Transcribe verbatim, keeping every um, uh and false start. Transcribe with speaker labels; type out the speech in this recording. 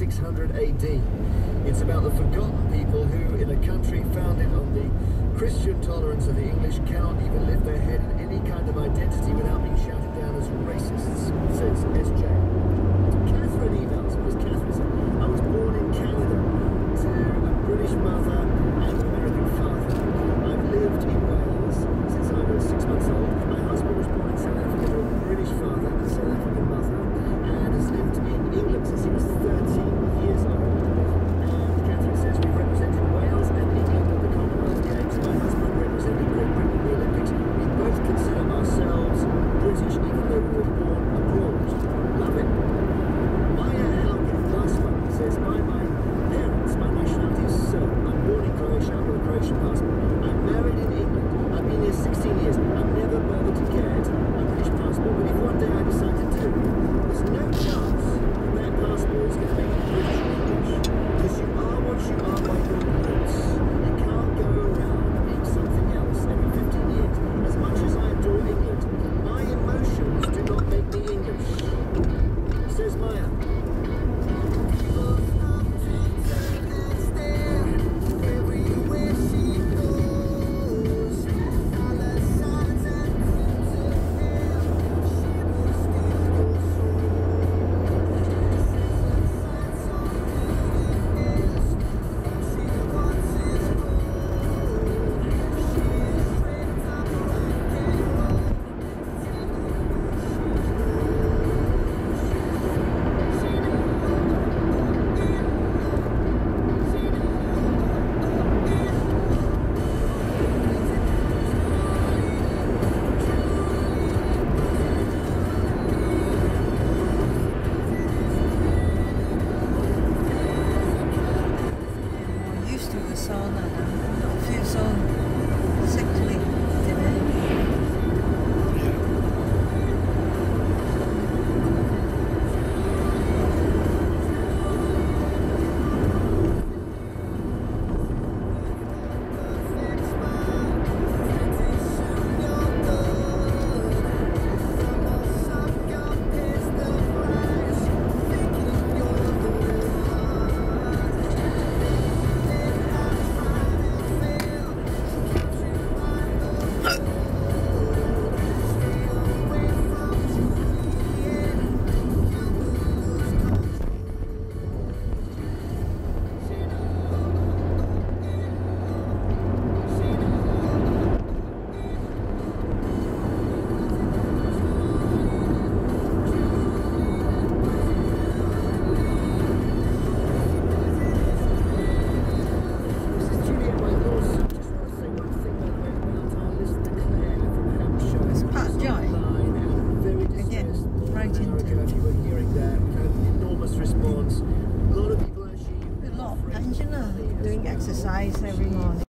Speaker 1: six hundred A D. It's about the forgotten people who, in a country founded on the Christian tolerance of the English, cannot even lift their head in any kind of identity without being shouted down as racists, says S J. Catherine emails, it was Catherine said, I was born in Canada to a British mother and an American father. I've lived in Wales since I was six months old. My husband was born in South Africa to a British father and a South African mother, and has lived in England since he was thirteen years old. And Catherine says we've represented Wales and England at the Commonwealth Games. My husband represented Great Britain at the Olympics. We both consider ourselves British even though we were born abroad. Love it. Maya Halkin, last one, says by my parents, my nationality is Serb. I'm born in Croatia, I've got a Croatian passport. I'm married in England. I've been here sixteen years. I've never bothered to get a British passport, but if one day I decide to do, there's no chance that that passport is going to make you British or English. Because you are what you are by your roots. You can't go around being something else every fifteen years. As much as I adore England, my emotions do not make me English. Says Maya.
Speaker 2: Doing exercise every morning.